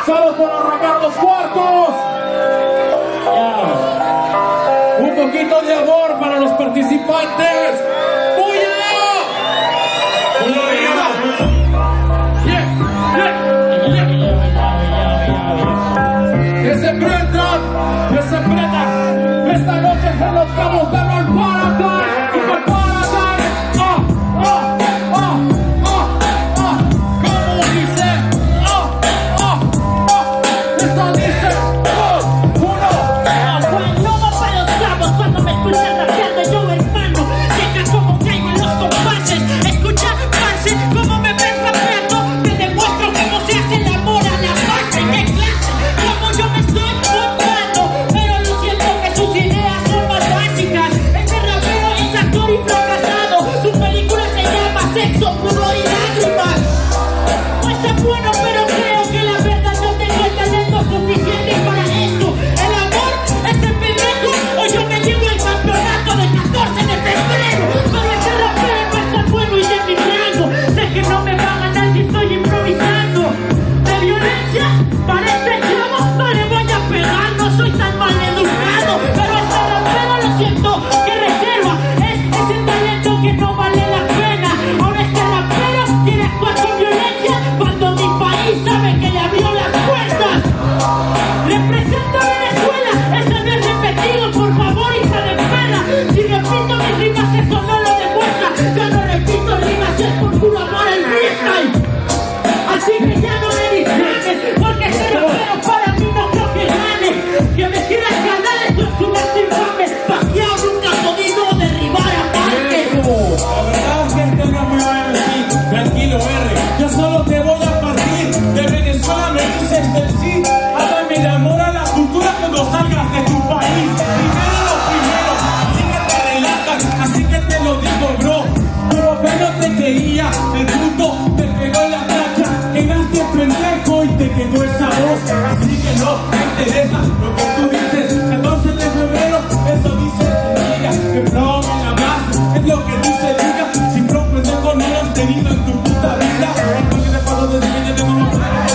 Solo por arrancar los cuartos. Un poquito de amor para los participantes. Que se prendan. Esta noche se los vamos dando al Paradise. Como dice, esto dice, 1. No va para los cabos cuando me escuchan rapeando yo, hermano. Deja como caigo en los compases. Escucha, parce, como me ves rapeando. Te demuestro cómo se hace el amor a la base. ¿Qué clase? Como yo me estoy montando. Pero lo siento que sus ideas son más básicas. Este rapero es actor y fracasado. Su película se llama Sexo, Pudor y Lágrimas. No está bueno, pero creo que la verdad no tengo el talento suficiente para esto. El amor es el pendejo o yo me llevo el campeonato del 14 de febrero. Pero este rapero no está bueno y de mi rango. Sé que no me va a ganar si estoy improvisando. De violencia, para este chavo no le voy a pegar. No soy tan mal educado, pero este rapero lo siento que reserva. Es ese talento que no vale la pena. Ahora este rapero quiere actuar con violencia cuando mi país sabe que le abrió las puertas. Represento a Venezuela, esta no es repetido, por favor, hija de perra. Si repito mis rimas, eso no lo demuestra. Yo no repito rimas, es por puro amor al freestyle. Así que ya no me distraes, porque este rapero para mí no creo que gane. Que me quieras ganar, eso es un acto infame. Pacquiao nunca ha podido derribar a Márquez. La verdad es que este no me va a decir, tranquilo R, yo solo te voy a partir. De Venezuela me dices del sí, hágame el amor a la cultura cuando salgas de tu país. Primero lo primero, así que te relajas, así que te lo digo bro. Tu papá no te creía, el puto te pegó en la tacha, quedaste pendejo y te quedó esa voz. Así que no te interesa lo que tú dices, 14 de febrero, eso dice ella, que flow en la base, es lo que dice diga, si flow pendejo no lo has tenido en tu puta vida, porque te paso de seguir de no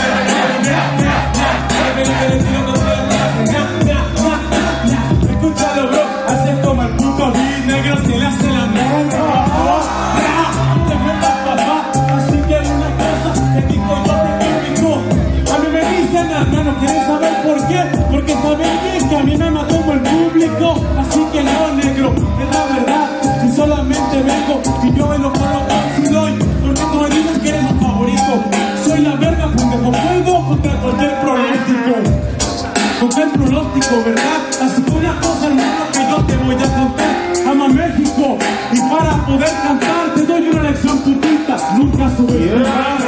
escúchalo bro, hace como el puto beat, negro se le hace la mano, te metas papá, así que una cosa te digo yo te explico, a mí me dicen hermano, ¿quieres saber por qué? Porque saben bien que a mí me mató como el público, así que no negro, es la verdad, si solamente vengo y yo en lo coloco si doy, porque tú me dices que eres mi favorito, soy la verga porque no puedo contra cualquier pronóstico. Contra el pronóstico, ¿verdad? Así que una cosa hermano que yo te voy a contar. Ama México y para poder cantar te doy una lección putita. Nunca subiré.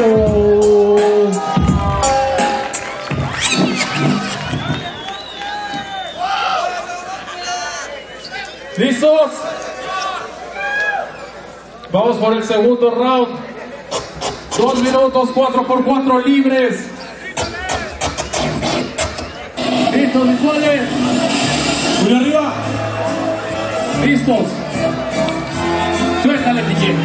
¿Listos? Vamos por el segundo round. 2 minutos, 4x4 libres. ¿Listos, visuales? Muy arriba. ¿Listos? Suéltale, DJ.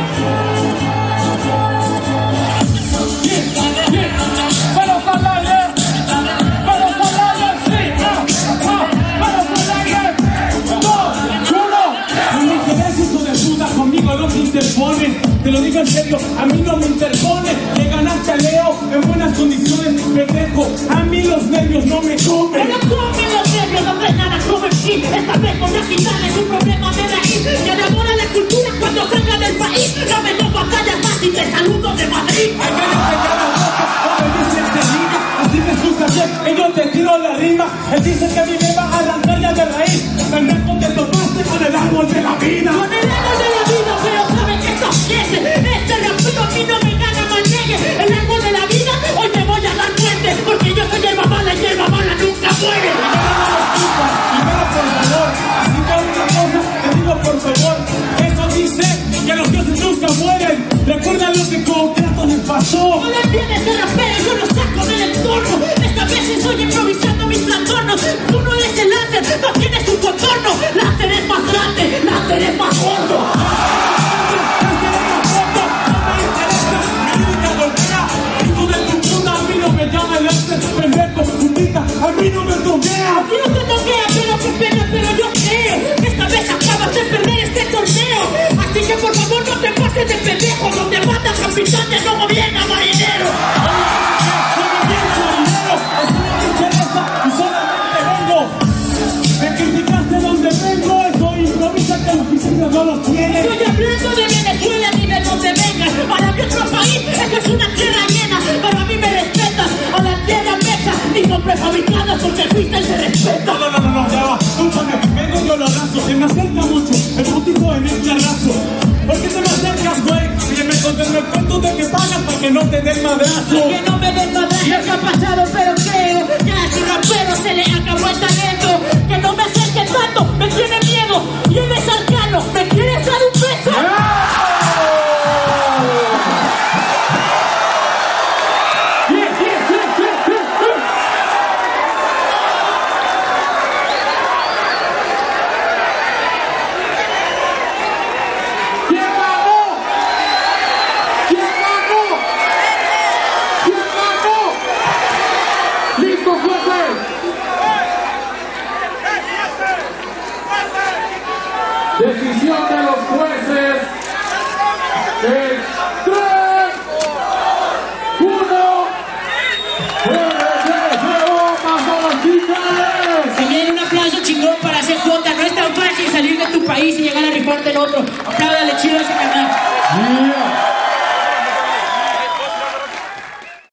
Bien. ¡Manos al aire! ¡Manos al aire! ¡Sí! ¡Manos al aire! 2, 1. No me interesa, hijo de puta, conmigo no te interpones. Te lo digo en serio, a mí no me interpones. Le ganaste a Leo en buenas condiciones, pendejo. A mí los nervios no me comen. Pero comen los nervios, no trae nada como el sí. Esta vez voy a quitarles un problema de raíz. Que elabora la cultura cuando salga del país. No me dos batallas más y te saludo de Madrid. Hay que despegar la boca, como dice este niño. Así me escucha bien, y yo te tiro la rima. Él dice que a mí me va a arrancar ya de raíz. Pendejo, te tomaste con el árbol de la vida. Con el árbol de la vida, pero saben que esto es. Este rapero a mí no me gana más llegue. El árbol de la vida, hoy te voy a dar muerte. Porque yo soy hierba mala y hierba mala nunca muere. Primero, por favor, así que una cosa, te digo por favor. Eso dice que los dioses nunca mueren. Recuerda lo que no los tienes. Estoy hablando de Venezuela ni de donde vengas. Para mi otro país, esta es una tierra llena. Pero a mí me respetas, a la tierra mexa. Ni con prefabricadas porque el freestyle se respeta. No, ya va. Escúchame, vengo yo lo raso. Se me acerca mucho el putito en el clarazo. ¿Por qué te me acercas, güey? Sígueme contando el cuento de que pagas para que no te den madrazo. Que no me den madrazo, que ha pasado, pero creo que a este rapero se le acabó el talento. Que no me acerque tanto, me tiene miedo. Y él es arcano, ¿me quieres dar un beso? Decisión de los jueces. En 3, 1. Señor, un aplauso chingón para hacer cuota. No es tan fácil salir de tu país y llegar a rifarte en otro. Apláudale chido a ese canal. Yeah.